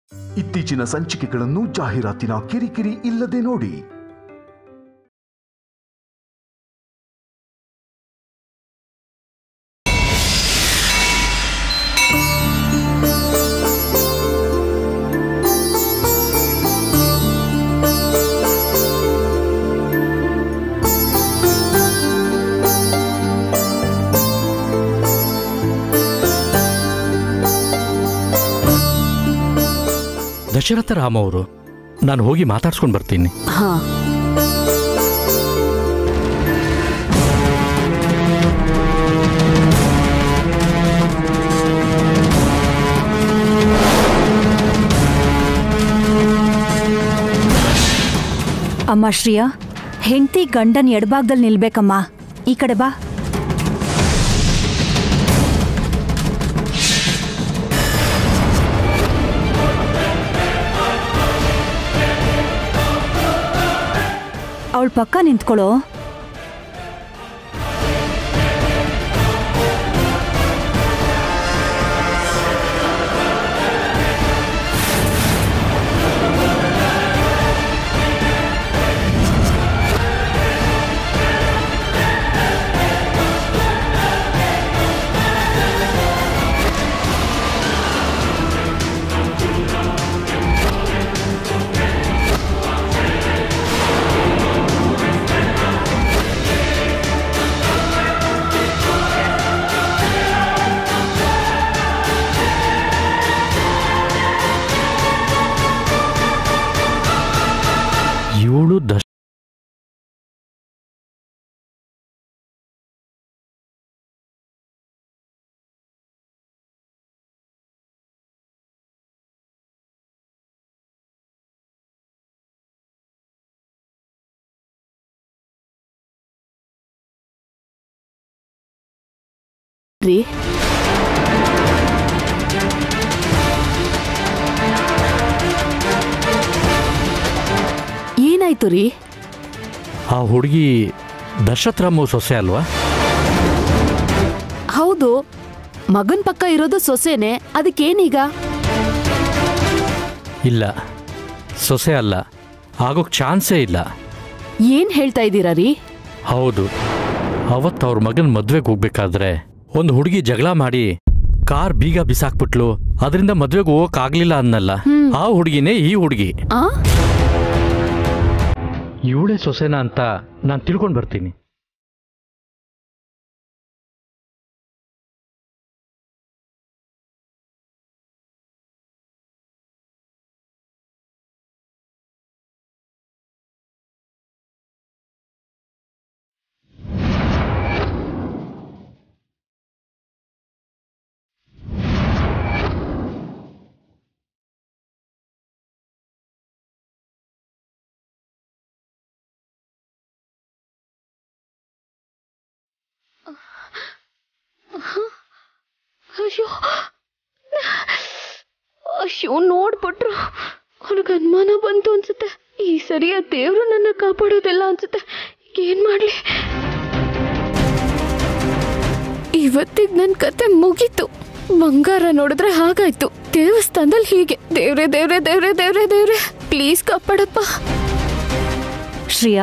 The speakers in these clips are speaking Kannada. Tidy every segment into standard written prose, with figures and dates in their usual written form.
ಇತ್ತೀಚಿನ ಸಂಚಿಕೆಗಳನ್ನು ಜಾಹೀರಾತಿನ ಕಿರಿಕಿರಿ ಇಲ್ಲದೆ ನೋಡಿ. ದಶರಥ ರಾಮ ಅವರು, ನಾನು ಹೋಗಿ ಮಾತಾಡ್ಸ್ಕೊಂಡು ಬರ್ತೀನಿ. ಹಾ. ಅಮ್ಮ ಶ್ರೀಯಾ, ಹೆಂಡತಿ ಗಂಡನ್ ಎಡಭಾಗದಲ್ಲಿ ನಿಲ್ಬೇಕಮ್ಮ. ಈ ಕಡೆ ಬಾ. ಅವಳ ಪಕ್ಕ ನಿಂತ್ಕೊಳ್ಳೋ. ಏನಾಯ್ತು ರೀ? ಆ ಹುಡುಗಿ ದಶರಥರಾಮ ಸೊಸೆ ಅಲ್ವಾ? ಹೌದು, ಮಗನ್ ಪಕ್ಕ ಇರೋದು ಸೊಸೆನೆ. ಅದಕ್ಕೇನೀಗ? ಇಲ್ಲ, ಸೊಸೆ ಅಲ್ಲ, ಆಗೋಕ್ ಚಾನ್ಸೇ ಇಲ್ಲ. ಏನ್ ಹೇಳ್ತಾ ಇದ್ದೀರಾ ರೀ? ಹೌದು, ಅವತ್ತು ಅವ್ರ ಮಗನ ಮದ್ವೆಗೆ ಹೋಗ್ಬೇಕಾದ್ರೆ ಒಂದು ಹುಡುಗಿ ಜಗಳ ಮಾಡಿ ಕಾರ್ ಬೀಗ ಬಿಸಾಕ್ಬಿಟ್ಲು. ಅದರಿಂದ ಮದ್ವೆಗೆ ಹೋಗಕ್ಕಾಗ್ಲಿಲ್ಲ ಅನ್ನಲ್ಲ, ಆ ಹುಡುಗಿನೇ ಈ ಹುಡುಗಿ. ಇವಳೇ ಸೊಸೆನಾ ಅಂತ ನಾನು ತಿಳ್ಕೊಂಡು ಬರ್ತೀನಿ. ಅಯ್ಯೋ, ನೋಡ್ಬಿಟ್ರು. ಅವ್ನಿಗೆ ಅನುಮಾನ ಬಂತು ಅನ್ಸುತ್ತೆ. ಈ ಸರಿಯ ದೇವ್ರು ನನ್ನ ಕಾಪಾಡೋದಿಲ್ಲ ಅನ್ಸುತ್ತೆ. ಏನ್ ಮಾಡ್ಲಿ? ಇವತ್ತಿಗೆ ನನ್ನ ಕತೆ ಮುಗೀತು. ಬಂಗಾರ ನೋಡಿದ್ರೆ ಹಾಗಾಯ್ತು, ದೇವಸ್ಥಾನದಲ್ಲಿ ಹೀಗೆ. ದೇವ್ರೆ ದೇವ್ರೆ ದೇವ್ರೆ ದೇವ್ರೆ ದೇವ್ರೆ, ಪ್ಲೀಸ್ ಕಾಪಾಡಪ್ಪ. ಶ್ರೀಯಾ,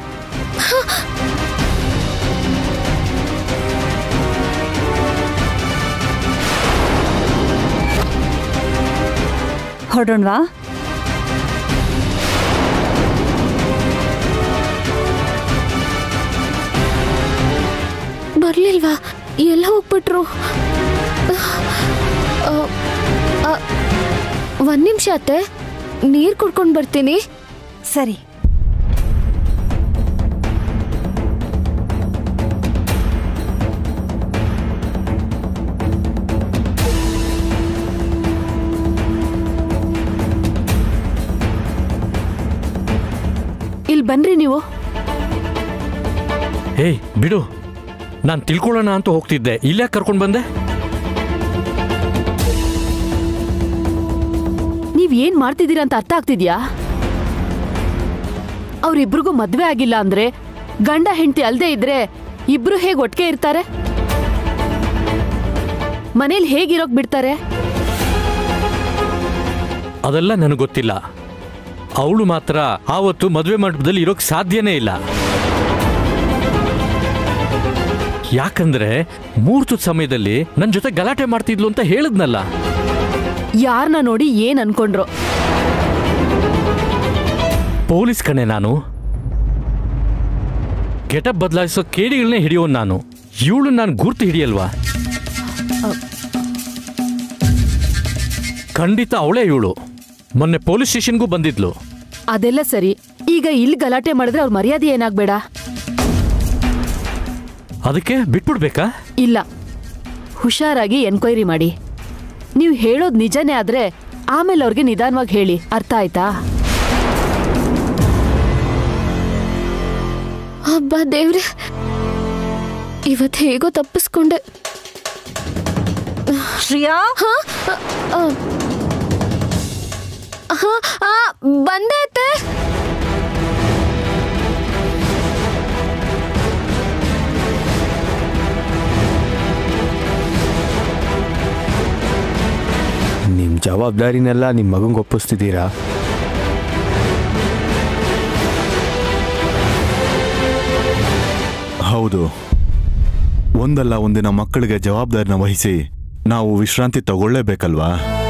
ಹೊರಡೋಣವಾ? ಬರ್ಲಿಲ್ವಾ? ಎಲ್ಲ ಹೋಗ್ಬಿಟ್ರು. ಒಂದ್ ನಿಮಿಷ ಅತ್ತೆ, ನೀರ್ ಕುಡ್ಕೊಂಡ್ ಬರ್ತೀನಿ. ಸರಿ. ಇಲ್ಲಿ ಬನ್ರಿ ನೀವು. ಏಯ್ ಬಿಡು, ನಾನು ತಿಳ್ಕೊಳ್ಳೋಣ ಅಂತ ಹೋಗ್ತಿದ್ದೆ, ಇಲ್ಲೇ ಕರ್ಕೊಂಡು ಬಂದೆ. ನೀವ್ ಏನ್ ಮಾಡ್ತಿದ್ದೀರಾ ಅಂತ ಅರ್ಥ ಆಗ್ತಿದ್ಯಾ? ಅವ್ರಿಬ್ರಿಗೂ ಮದ್ವೆ ಆಗಿಲ್ಲ ಅಂದ್ರೆ, ಗಂಡ ಹೆಂಡತಿ ಅಲ್ದೇ ಇದ್ರೆ ಇಬ್ರು ಹೇಗ್ ಒಟ್ಟಿಗೆ ಇರ್ತಾರೆ? ಮನೇಲಿ ಹೇಗಿರೋಕ್ ಬಿಡ್ತಾರೆ? ಅದೆಲ್ಲ ನನಗೆ ಗೊತ್ತಿಲ್ಲ. ಅವಳು ಮಾತ್ರ ಆವತ್ತು ಮದುವೆ ಮಂಟಪದಲ್ಲಿ ಇರೋಕ್ ಸಾಧ್ಯನೇ ಇಲ್ಲ. ಯಾಕಂದ್ರೆ ಮುಹೂರ್ತದ ಸಮಯದಲ್ಲಿ ನನ್ನ ಜೊತೆ ಗಲಾಟೆ ಮಾಡ್ತಿದ್ಲು ಅಂತ ಹೇಳಿದ್ನಲ್ಲ. ಯಾರನ್ನ ನೋಡಿ ಏನ್ ಅನ್ಕೊಂಡ್ರು? ಪೊಲೀಸ್ ಕಣೆ ನಾನು. ಗೆಟಪ್ ಬದಲಾಯಿಸೋ ಕೇಡಿಗಳನ್ನೇ ಹಿಡಿಯೋನ್ ನಾನು. ಇವಳು ನಾನು ಗುರ್ತು ಹಿಡಿಯಲ್ವಾ? ಖಂಡಿತ ಅವಳೇ ಇವಳು. ಮೊನ್ನೆ ಪೊಲೀಸ್ ಸ್ಟೇಷನ್ಗೂ ಬಂದಿದ್ಲು. ಅದೆಲ್ಲ ಸರಿ, ಈಗ ಇಲ್ಲಿ ಗಲಾಟೆ ಮಾಡಿದ್ರೆ ಅವ್ರ ಮರ್ಯಾದೆ ಏನಾಗ್ಬೇಡ? ಅದಕ್ಕೆ ಬಿಟ್ಬಿಡ್ಬೇಕಾ? ಇಲ್ಲ, ಹುಷಾರಾಗಿ ಎನ್ಕ್ವೈರಿ ಮಾಡಿ. ನೀವು ಹೇಳೋದು ನಿಜನೇ ಆದ್ರೆ ಆಮೇಲೆ ಅವ್ರಿಗೆ ನಿಧಾನವಾಗಿ ಹೇಳಿ, ಅರ್ಥ ಆಯ್ತಾ? ಅಬ್ಬಾ ದೇವ್ರೆ, ಇವತ್ತು ಹೇಗೋ ತಪ್ಪಿಸ್ಕೊಂಡೆ. ಶ್ರೇಯಾ, ಬಂದೆ ಅತ್ತೆ. ನಿಮ್ಮ ಜವಾಬ್ದಾರಿನೆಲ್ಲ ನಿಮ್ಮ ಮಗಂಗೆ ಒಪ್ಪಿಸ್ತಿದ್ದೀರಾ? ಹೌದು, ಒಂದಲ್ಲ ಒಂದಿನ ಮಕ್ಕಳಿಗೆ ಜವಾಬ್ದಾರಿನ ವಹಿಸಿ ನಾವು ವಿಶ್ರಾಂತಿ ತಗೊಳ್ಳೇಬೇಕಲ್ವಾ?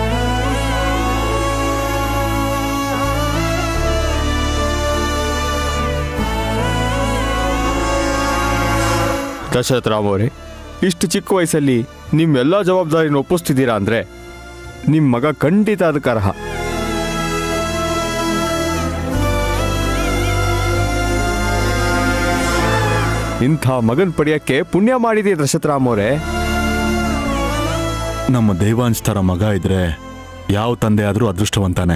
ದಶರಥ ರಾಮ್ ಅವರೇ, ಇಷ್ಟು ಚಿಕ್ಕ ವಯಸ್ಸಲ್ಲಿ ನಿಮ್ಮೆಲ್ಲ ಜವಾಬ್ದಾರಿನ ಒಪ್ಪಿಸ್ತಿದ್ದೀರಾ ಅಂದರೆ ನಿಮ್ಮ ಮಗ ಖಂಡಿತ ಅದಕ್ಕೆ ಅರ್ಹ. ಇಂಥ ಮಗನ್ ಪಡೆಯಕ್ಕೆ ಪುಣ್ಯ ಮಾಡಿದೆ ದಶರಥ ರಾಮ್ ಅವರೇ. ನಮ್ಮ ದೇವಾಂಶ್ ಥರ ಮಗ ಇದ್ರೆ ಯಾವ ತಂದೆ ಆದರೂ ಅದೃಷ್ಟವಂತಾನೆ.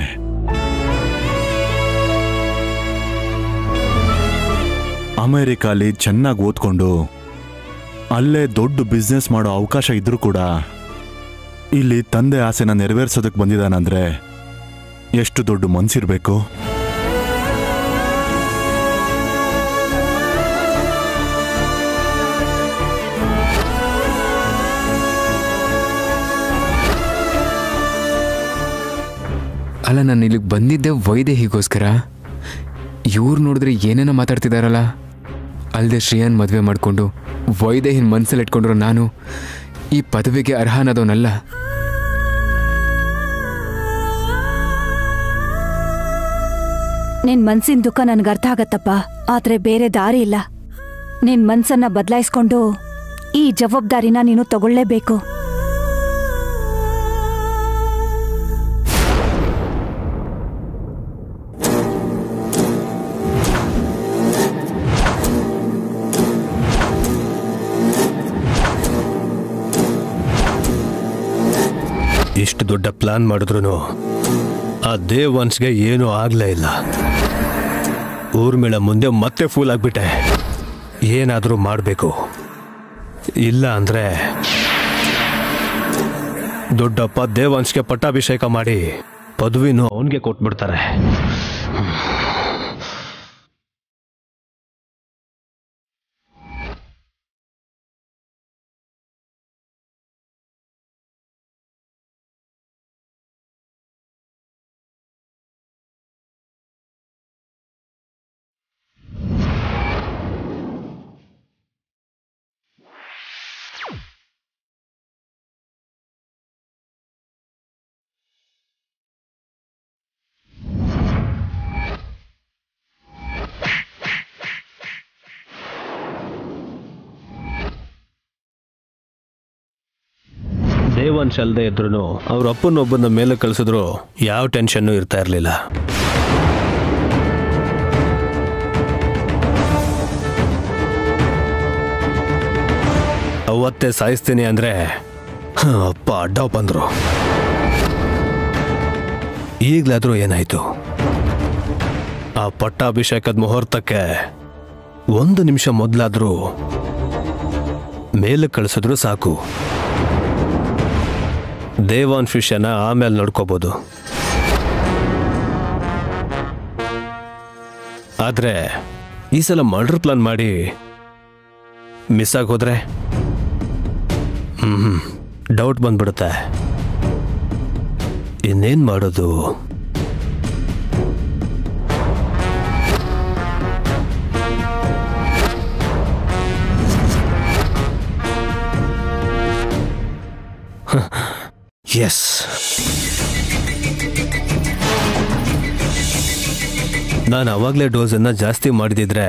ಅಮೆರಿಕಾಲಿ ಚೆನ್ನಾಗಿ ಓದ್ಕೊಂಡು ಅಲ್ಲೇ ದೊಡ್ಡ ಬಿಸ್ನೆಸ್ ಮಾಡೋ ಅವಕಾಶ ಇದ್ರೂ ಕೂಡ ಇಲ್ಲಿ ತಂದೆ ಆಸೆನ ನೆರವೇರಿಸೋದಕ್ಕೆ ಬಂದಿದ್ದಾನಂದ್ರೆ ಎಷ್ಟು ದೊಡ್ಡ ಮನ್ಸಿರ್ಬೇಕು. ಅಲ್ಲ, ನಾನು ಇಲ್ಲಿಗೆ ಬಂದಿದ್ದೆ ವೈದೇಹಿಗೋಸ್ಕರ. ಇವ್ರು ನೋಡಿದ್ರೆ ಏನೇನೋ ಮಾತಾಡ್ತಿದಾರಲ್ಲ. ಅಲ್ಲದೆ ಶ್ರೇಯನ್ ಮದುವೆ ಮಾಡಿಕೊಂಡು ವೈದೇಹಿನ ಮನಸ್ಸಲ್ಲಿ ಇಟ್ಕೊಂಡ್ರು ನಾನು ಈ ಪದವಿಗೆ ಅರ್ಹ ಅನ್ನೋದವನಲ್ಲ. ನಿನ್ ಮನ್ಸಿನ ದುಃಖ ನನ್ಗೆ ಅರ್ಥ ಆಗತ್ತಪ್ಪ, ಆದ್ರೆ ಬೇರೆ ದಾರಿ ಇಲ್ಲ. ನಿನ್ ಮನ್ಸನ್ನ ಬದಲಾಯಿಸ್ಕೊಂಡು ಈ ಜವಾಬ್ದಾರಿನ ನೀನು ತಗೊಳ್ಳೇಬೇಕು. ಇಷ್ಟು ದೊಡ್ಡ ಪ್ಲಾನ್ ಮಾಡಿದ್ರು ಆ ದೇವಾಂಶ್ಗೆ ಏನೂ ಆಗ್ಲೇ ಇಲ್ಲ. ಊರ್ಮಿಳ ಮುಂದೆ ಮತ್ತೆ ಫೂಲ್ ಆಗ್ಬಿಟ್ಟೆ. ಏನಾದರೂ ಮಾಡಬೇಕು, ಇಲ್ಲ ಅಂದ್ರೆ ದೊಡ್ಡಪ್ಪ ದೇವಾಂಶ್ಗೆ ಪಟ್ಟಾಭಿಷೇಕ ಮಾಡಿ ಪದವಿನೂ ಅವನಿಗೆ ಕೊಟ್ಬಿಡ್ತಾರೆ. ದೇವಾಂಶ್ ಅಲ್ಲದೆ ಇದ್ರು ಅವ್ರ ಅಪ್ಪನೊಬ್ಬನ ಮೇಲೆ ಕಳಿಸಿದ್ರು ಯಾವ ಟೆನ್ಷನ್ನು ಇರ್ತಾ ಇರಲಿಲ್ಲ. ಅವತ್ತೇ ಸಾಯಿಸ್ತೀನಿ ಅಂದ್ರೆ ಅಪ್ಪ ಅಡ್ಡ ಬಂದ್ರು. ಈಗಲಾದ್ರೂ ಏನಾಯ್ತು? ಆ ಪಟ್ಟಾಭಿಷೇಕದ ಮುಹೂರ್ತಕ್ಕೆ 1 ನಿಮಿಷ ಮೊದಲಾದ್ರೂ ಮೇಲೆ ಕಳಿಸಿದ್ರು ಸಾಕು. ದೇವಾಂಶ್ ವಿಷಯನ ಆಮೇಲೆ ನೋಡ್ಕೋಬಹುದು. ಆದ್ರೆ ಈ ಸಲ ಮರ್ಡರ್ ಪ್ಲಾನ್ ಮಾಡಿ ಮಿಸ್ ಆಗಿ ಹೋದ್ರೆ ಡೌಟ್ ಬಂದ್ಬಿಡುತ್ತೆ. ಇನ್ನೇನ್ ಮಾಡೋದು? ಎಸ್, ನಾನು ಅವಾಗಲೇ ಡೋಸನ್ನು ಜಾಸ್ತಿ ಮಾಡಿದಿದ್ರೆ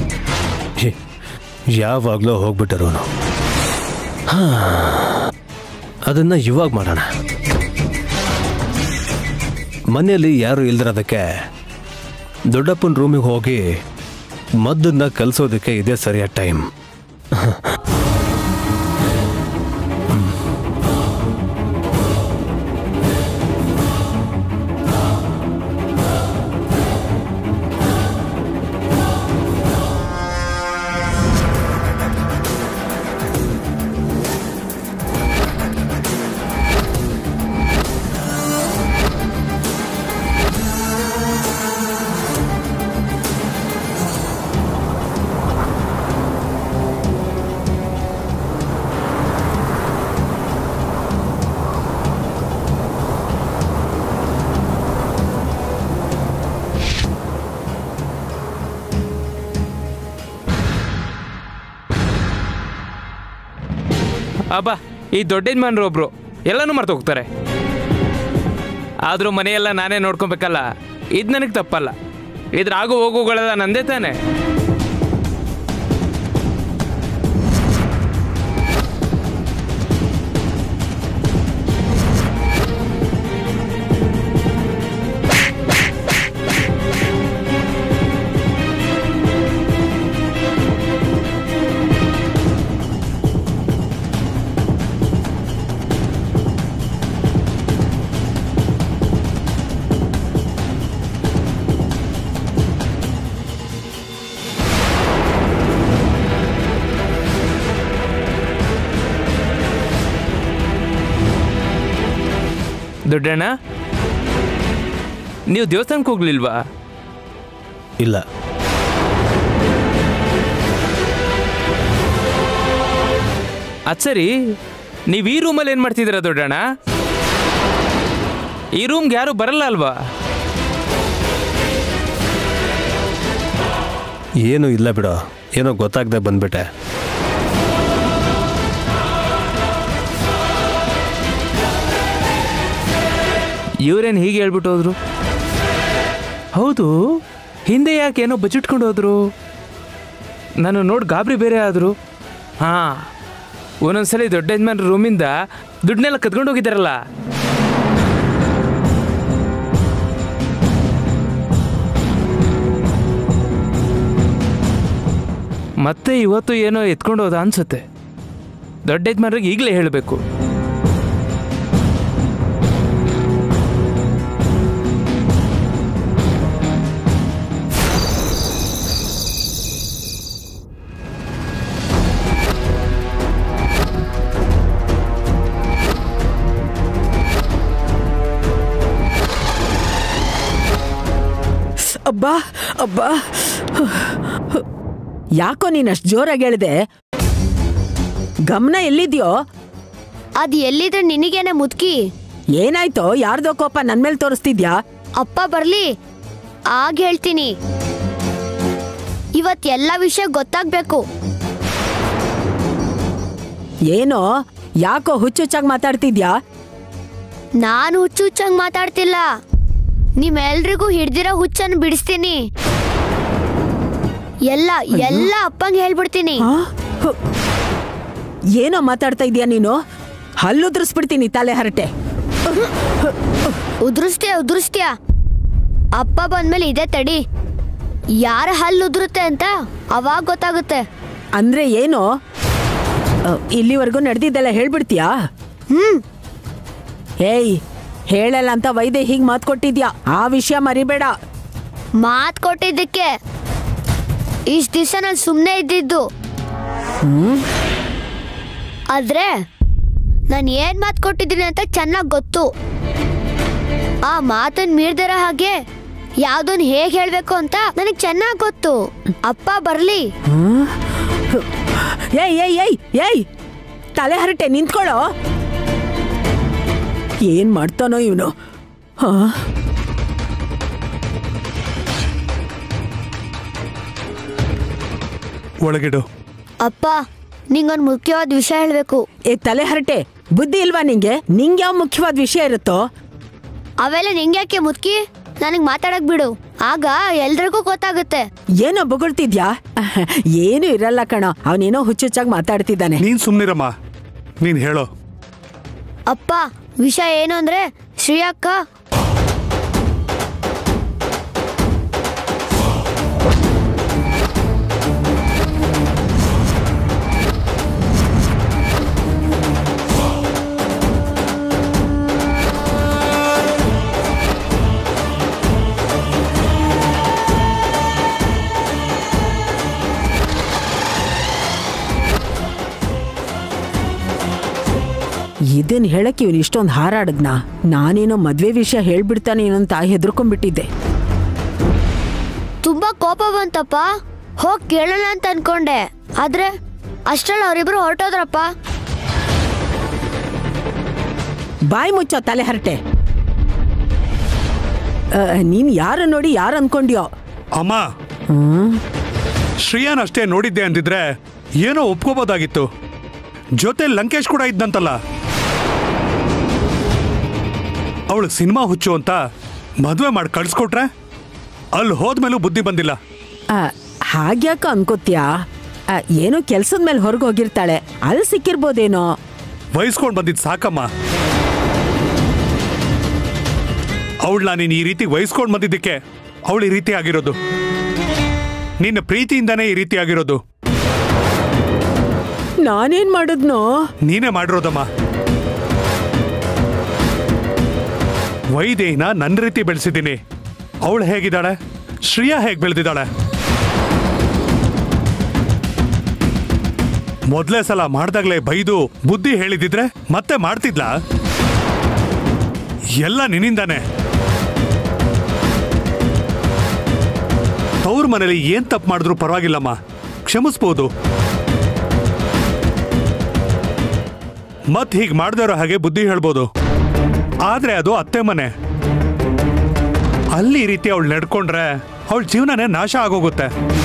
ಯಾವಾಗಲೂ ಹೋಗ್ಬಿಟ್ಟರು. ಅದನ್ನು ಇವಾಗ ಮಾಡೋಣ. ಮನೆಯಲ್ಲಿ ಯಾರು ಇಲ್ದಿರೋದಕ್ಕೆ ದೊಡ್ಡಪ್ಪನ ರೂಮಿಗೆ ಹೋಗಿ ಮದ್ದನ್ನ ಕಲಿಸೋದಕ್ಕೆ ಇದೇ ಸರಿಯಾದ ಟೈಮ್. ಅಬ್ಬಾ, ಈ ದೊಡ್ಡ ಯಜಮಾನ್ರು ಒಬ್ರು ಎಲ್ಲನೂ ಮರ್ತು ಹೋಗ್ತಾರೆ. ಆದರೂ ಮನೆಯೆಲ್ಲ ನಾನೇ ನೋಡ್ಕೊಬೇಕಲ್ಲ, ಇದು ನನಗೆ ತಪ್ಪಲ್ಲ. ಇದ್ರ ಆಗು ಹೋಗುಗಳೆಲ್ಲ ನಂದೇ ತಾನೆ. ದೊಡ್ಡಣ್ಣ, ನೀವು ದೇವಸ್ಥಾನಕ್ಕೆ ಹೋಗ್ಲಿಲ್ವಾ? ಇಲ್ಲ. ಅದು ಸರಿ, ನೀವು ಈ ರೂಮಲ್ಲಿ ಏನು ಮಾಡ್ತಿದ್ದೀರಾ ದೊಡ್ಡಣ್ಣ? ಈ ರೂಮ್ಗೆ ಯಾರು ಬರಲ್ಲ ಅಲ್ವಾ? ಏನೂ ಇಲ್ಲ ಬಿಡೋ, ಏನೋ ಗೊತ್ತಾಗದೆ ಬಂದ್ಬಿಟ್ಟೆ. ಇವ್ರೇನು ಹೀಗೆ ಹೇಳ್ಬಿಟ್ಟು ಹೋದ್ರು? ಹೌದು, ಹಿಂದೆ ಯಾಕೆ ಏನೋ ಬಚ್ಚಿಟ್ಕೊಂಡು ಹೋದ್ರು? ನಾನು ನೋಡಿ ಗಾಬರಿ ಬೇರೆ ಆದರು. ಹಾಂ, ಒಂದೊಂದ್ಸಲಿ ದೊಡ್ಡ ಯಜಮಾನ್ರ ರೂಮಿಂದ ದುಡ್ಡನ್ನೆಲ್ಲ ಕದ್ಕೊಂಡು ಹೋಗಿದ್ದಾರಲ್ಲ. ಮತ್ತೆ ಇವತ್ತು ಏನೋ ಎತ್ಕೊಂಡು ಹೋದ ಅನ್ಸುತ್ತೆ. ದೊಡ್ಡ ಯಜಮಾನ್ರಿಗೆ ಈಗಲೇ ಹೇಳಬೇಕು. ಅಬ್ಬಾ ಅಬ್ಬಾ, ಯಾಕೋ ನೀನಷ್ಟು ಜೋರಾಗಿ ಹೇಳಿದೆ? ಗಮನ ಎಲ್ಲಿದ್ಯೋ? ಅದ್ ಎಲ್ಲಿದ್ರೆ ನಿನಗೇನೆ ಮುದ್ಕಿ. ಏನಾಯ್ತೋ? ಯಾರ್ದೋ ಕೋಪ ನನ್ ಮೇಲೆ ತೋರಿಸ್ತಿದ್ಯಾ? ಅಪ್ಪ ಬರ್ಲಿ ಆಗ ಹೇಳ್ತೀನಿ. ಇವತ್ ಎಲ್ಲ ವಿಷಯ ಗೊತ್ತಾಗ್ಬೇಕು. ಏನೋ ಯಾಕೋ ಹುಚ್ಚುಚ್ಚಾಗಿ ಮಾತಾಡ್ತಿದ್ಯಾ? ನಾನು ಹುಚ್ಚುಚ್ಚಾಗಿ ಮಾತಾಡ್ತಿಲ್ಲ, ನಿಮ್ಮೆಲ್ರಿಗೂ ಹಿಡ್ದಿರೋ ಹುಚ್ಚನ್ನು ಬಿಡಿಸ್ತೀನಿ. ಎಲ್ಲ ಎಲ್ಲ ಅಪ್ಪಂಗೆ ಹೇಳ್ಬಿಡ್ತೀನಿ. ಏನೋ ಮಾತಾಡ್ತಾ ಇದೀಯ ನೀನು? ಹಲ್ಲುದ್ರಿಸ್ಬಿಡ್ತೀನಿ ತಲೆ ಹರಟೆ. ಉದುರಿಸ್ತೀಯ. ಅಪ್ಪ ಬಂದ್ಮೇಲೆ ಇದೇ ತಡಿ, ಯಾರ ಹಲ್ಲು ಉದುರುತ್ತೆ ಅಂತ ಅವಾಗ ಗೊತ್ತಾಗುತ್ತೆ. ಅಂದ್ರೆ ಏನು? ಇಲ್ಲಿವರೆಗೂ ನಡೆದಿದ್ದೆಲ್ಲ ಹೇಳ್ಬಿಡ್ತೀಯಾ? ಏಯ್, ಹೇಳಲ್ಲ ಅಂತ ವೈದ್ಯ ಹೀಗ್ ಮಾತು ಕೊಟ್ಟಿದ್ಯಾ, ಆ ವಿಷಯ ಮರಿಬೇಡ. ಮಾತು ಕೊಟ್ಟಿದ್ದಕ್ಕೆ ಇಷ್ಟ ದಿವಸ ನಾನು ಸುಮ್ಮನೆ ಇದ್ದಿದ್ದು. ಆದ್ರೆ ನಾನು ಏನ್ ಮಾತು ಕೊಟ್ಟಿದ್ದೀನಿ ಅಂತ ಚೆನ್ನಾಗಿ ಗೊತ್ತು. ಆ ಮಾತನ್ನ ಮೀರ್ದಿರೋ ಹಾಗೆ ಯಾವ್ದೊಂದು ಹೇಗೆ ಹೇಳ್ಬೇಕು ಅಂತ ನನಗೆ ಚೆನ್ನಾಗಿ ಗೊತ್ತು. ಅಪ್ಪ ಬರ್ಲಿ. ಏಯ್ ಏಯ್ ಏಯ್ ಏಯ್, ತಲೆ ಹರಟೆ ನಿಂತ್ಕೊಳ್ಳೋ. ಏನ್ ಮಾಡ್ತಾನೋ ಇವನು? ಒಳಗಿಡು. ಅಪ್ಪ ನಿಂಗೊಂದು ಮುಖ್ಯವಾದ ವಿಷಯ ಹೇಳ್ಬೇಕು. ಏ ತಲೆ ಹರಟೆ, ಬುದ್ಧಿ ಇಲ್ವಾ ನಿಂಗೆ? ನಿಂಗೆ ಯಾವ ಮುಖ್ಯವಾದ ವಿಷಯ ಇರುತ್ತೋ ಅವೆಲ್ಲ ನಿಂಗ್ಯಾಕೆ ಮುದ್ಕಿ, ನನಗ್ ಮಾತಾಡಕ್ ಬಿಡು, ಆಗ ಎಲ್ರಿಗೂ ಗೊತ್ತಾಗುತ್ತೆ. ಏನೋ ಬೊಗಳ್ತಿದ್ಯಾ? ಏನು ಇರಲ್ಲ ಕಣ, ಅವನೇನೋ ಹುಚ್ಚುಚ್ಚಾಗಿ ಮಾತಾಡ್ತಿದ್ದಾನೆ. ನೀನ್ ಸುಮ್ನಿರಮ್ಮ, ನೀನ್ ಹೇಳೋ. ಅಪ್ಪ, ವಿಷಯ ಏನು ಅಂದ್ರೆ ಶ್ರೀಯಕ್ಕ ಇದನ್ ಹೇಳಕ್ ಇವನು ಇಷ್ಟೊಂದು ಹಾರಾಡದ್ನ? ನಾನೇನೋ ಮದ್ವೆ ವಿಷಯ ಹೇಳ್ಬಿಡ್ತಾನೇನಂತ ಹೆದರ್ಕೊಂಡ್ಬಿಟ್ಟಿದ್ದೆ. ತುಂಬಾ ಕೋಪ ಬಂತಪ್ಪ, ಹೋಗ್ ಕೇಳೋಣ ಅಂತ ಅನ್ಕೊಂಡೆ, ಆದ್ರೆ ಅಷ್ಟ್ರಲ್ಲಿ ಅವರಿಬ್ರು ಹೊರಟೋದ್ರಪ್ಪ. ಬಾಯಿ ಮುಚ್ಚೋ ತಲೆ ಹರಟೆ. ನೀನ್ ಯಾರು ನೋಡಿ ಯಾರು ಅನ್ಕೊಂಡ್ಯೋ? ಅಮ್ಮ, ಶ್ರೇಯಾನ್ ಅಷ್ಟೇ ನೋಡಿದ್ದೆ ಅಂದಿದ್ರೆ ಏನೋ ಒಪ್ಕೋಬೋದಾಗಿತ್ತು. ಜೊತೆ ಲಂಕೇಶ್ ಕೂಡ ಇದ್ದಂತಲ್ಲ. ಅವಳಿಗೆ ಸಿನಿಮಾ ಹುಚ್ಚು ಅಂತ ಮದುವೆ ಮಾಡಿ ಕಳ್ಸ್ಕೊಟ್ರೆ ಅಲ್ಲಿ ಹೋದ್ಮೇಲೂ ಬುದ್ಧಿ ಬಂದಿಲ್ಲ. ಹಾಗ್ಯಾಕ ಅನ್ಕೋತ್ಯಾ? ಏನೋ ಕೆಲ್ಸದ ಮೇಲೆ ಹೊರಗೆ ಹೋಗಿರ್ತಾಳೆ, ಅಲ್ಲಿ ಸಿಕ್ಕಿರ್ಬೋದೇನೋ. ವಹಿಸ್ಕೊಂಡ್ ಬಂದಿದ್ ಸಾಕಮ್ಮ. ಅವಳನ್ನ ನೀನು ಈ ರೀತಿ ವಹಿಸ್ಕೊಂಡ್ ಬಂದಿದ್ದಕ್ಕೆ ಅವಳು ಈ ರೀತಿ ಆಗಿರೋದು. ನಿನ್ನ ಪ್ರೀತಿಯಿಂದಾನೇ ಈ ರೀತಿ ಆಗಿರೋದು. ನಾನೇನ್ ಮಾಡಿದ್ನೋ? ನೀನೇ ಮಾಡಿರೋದಮ್ಮ. ವೈದೇಹಿನ ನನ್ನ ರೀತಿ ಬೆಳೆಸಿದ್ದೀನಿ. ಅವಳು ಹೇಗಿದ್ದಾಳೆ, ಶ್ರೇಯಾ ಹೇಗೆ ಬೆಳೆದಿದ್ದಾಳೆ? ಮೊದಲೇ ಸಲ ಮಾಡ್ದಾಗ್ಲೇ ಬೈದು ಬುದ್ಧಿ ಹೇಳಿದಿದ್ರೆ ಮತ್ತೆ ಮಾಡ್ತಿದ್ಲ? ಎಲ್ಲ ನಿನ್ನಿಂದಾನೆ. ತವ್ರ ಮನೇಲಿ ಏನ್ ತಪ್ಪು ಮಾಡಿದ್ರು ಪರವಾಗಿಲ್ಲಮ್ಮ, ಕ್ಷಮಿಸ್ಬೋದು. ಮತ್ ಹೀಗೆ ಮಾಡದೇ ಇರೋ ಹಾಗೆ ಬುದ್ಧಿ ಹೇಳ್ಬೋದು. ಆದ್ರೆ ಅದು ಅತ್ತೆ ಮನೆ. ಅಲ್ಲಿ ಈ ರೀತಿ ಅವಳು ನಡ್ಕೊಂಡ್ರೆ ಅವಳ ಜೀವನನೇ ನಾಶ ಆಗೋಗುತ್ತೆ.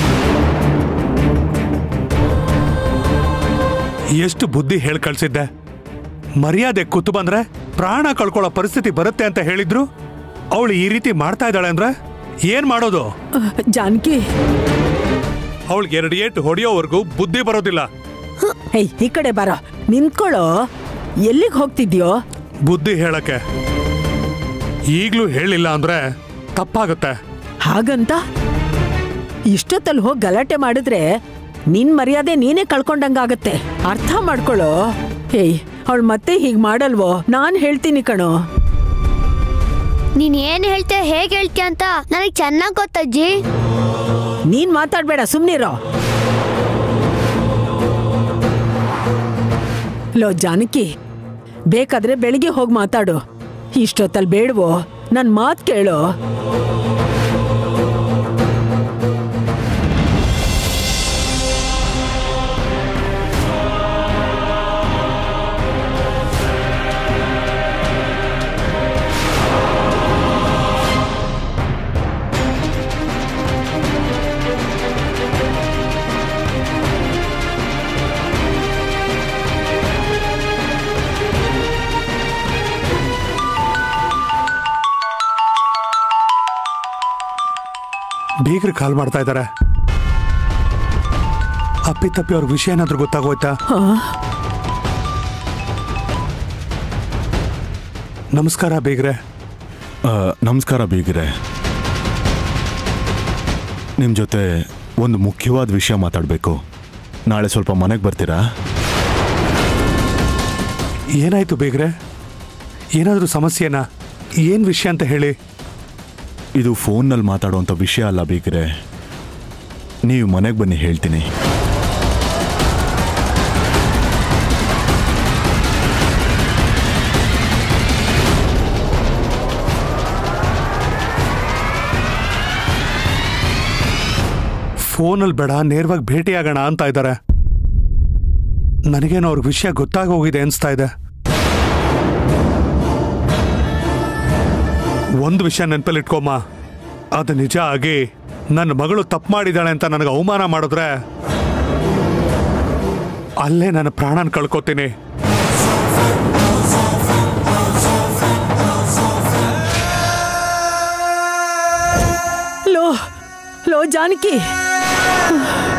ಎಷ್ಟು ಬುದ್ಧಿ ಹೇಳಿ ಕಳ್ಸಿದ್ದೆ. ಮರ್ಯಾದೆ ಕೂತು ಬಂದ್ರೆ ಪ್ರಾಣ ಕಳ್ಕೊಳ್ಳೋ ಪರಿಸ್ಥಿತಿ ಬರುತ್ತೆ ಅಂತ ಹೇಳಿದ್ರು. ಅವಳು ಈ ರೀತಿ ಮಾಡ್ತಾ ಇದ್ದಾಳೆ ಅಂದ್ರೆ ಏನ್ ಮಾಡೋದು? ಜಾನಕಿ, ಅವಳಿಗೆ 2 ಏಟು ಹೊಡೆಯೋವರೆಗೂ ಬುದ್ಧಿ ಬರೋದಿಲ್ಲ. ಈ ಕಡೆ ಬರೋ, ನಿಂತ್ಕೊಳ್ಳೋ. ಎಲ್ಲಿಗೆ ಹೋಗ್ತಿದ್ಯೋ? ಬುದ್ಧಿ ಹೇಳಕ್ಕೆ. ಈಗ್ಲೂ ಹೇಳಿಲ್ಲ ಅಂದ್ರೆ ತಪ್ಪಾಗುತ್ತೆ. ಹಾಗಂತ ಇಷ್ಟೊತ್ತಲ್ಲಿ ಹೋಗಿ ಗಲಾಟೆ ಮಾಡಿದ್ರೆ ನಿನ್ ಮರ್ಯಾದೆ ನೀನೇ ಕಳ್ಕೊಂಡಂಗಾಗತ್ತೆ. ಅರ್ಥ ಮಾಡ್ಕೊಳ್ಳೋ. ಅವಳು ಮತ್ತೆ ಹೀಗ್ ಮಾಡಲ್ವೋ? ನಾನ್ ಹೇಳ್ತೀನಿ ಕಣೋ. ನೀನ್ ಏನ್ ಹೇಳ್ತೀಯ, ಹೇಗೆ ಹೇಳ್ತೀಯ ಅಂತ ನನಗೆ ಚೆನ್ನಾಗ್ ಗೊತ್ತಜ್ಜಿ. ನೀನ್ ಮಾತಾಡ್ಬೇಡ, ಸುಮ್ನಿರೋ. ಲೋ ಜಾನಕಿ, ಬೇಕಾದ್ರೆ ಬೆಳಿಗ್ಗೆ ಹೋಗಿ ಮಾತಾಡು. ಇಷ್ಟೊತ್ತಲ್ಲಿ ಬೇಡವೋ? ನನ್ ಮಾತು ಕೇಳೋ. ಬೀಗ್ರು ಕಾಲ್ ಮಾಡ್ತಾ ಇದ್ದಾರೆ. ಅಪ್ಪಿ ತಪ್ಪಿ ಅವ್ರ ವಿಷಯ ಏನಾದ್ರೂ ಗೊತ್ತಾಗೋಯ್ತಾ? ನಮಸ್ಕಾರ ಬೀಗ್ರೆ. ನಮಸ್ಕಾರ ಬೀಗ್ರೆ. ನಿಮ್ಮ ಜೊತೆ ಒಂದು ಮುಖ್ಯವಾದ ವಿಷಯ ಮಾತಾಡಬೇಕು. ನಾಳೆ ಸ್ವಲ್ಪ ಮನೆಗೆ ಬರ್ತೀರಾ? ಏನಾಯ್ತು ಬೀಗ್ರೆ? ಏನಾದರೂ ಸಮಸ್ಯೆನಾ? ಏನು ವಿಷಯ ಅಂತ ಹೇಳಿ. ಇದು ಫೋನ್ನಲ್ಲಿ ಮಾತಾಡುವಂಥ ವಿಷಯ ಅಲ್ಲ ಬೀಗ್ರೆ. ನೀವು ಮನೆಗೆ ಬನ್ನಿ, ಹೇಳ್ತೀನಿ. ಫೋನಲ್ಲಿ ಬೇಡ, ನೇರವಾಗಿ ಭೇಟಿಯಾಗೋಣ ಅಂತ ಇದ್ದಾರೆ. ನನಗೇನೋ ಅವ್ರ ವಿಷಯ ಗೊತ್ತಾಗಿ ಹೋಗಿದೆ ಅನಿಸ್ತಾ ಇದೆ. ಒಂದು ವಿಷಯ ನೆನಪಲ್ಲಿ ಇಟ್ಕೊಮ್ಮ, ಅದು ನಿಜ ಆಗಿ ನನ್ನ ಮಗಳು ತಪ್ಪು ಮಾಡಿದ್ದಾಳೆ ಅಂತ ನನಗೆ ಅವಮಾನ ಮಾಡಿದ್ರೆ ಅಲ್ಲೇ ನನ್ನ ಪ್ರಾಣನ ಕಳ್ಕೊತೀನಿ. ಲೋ ಜಾನಕಿ,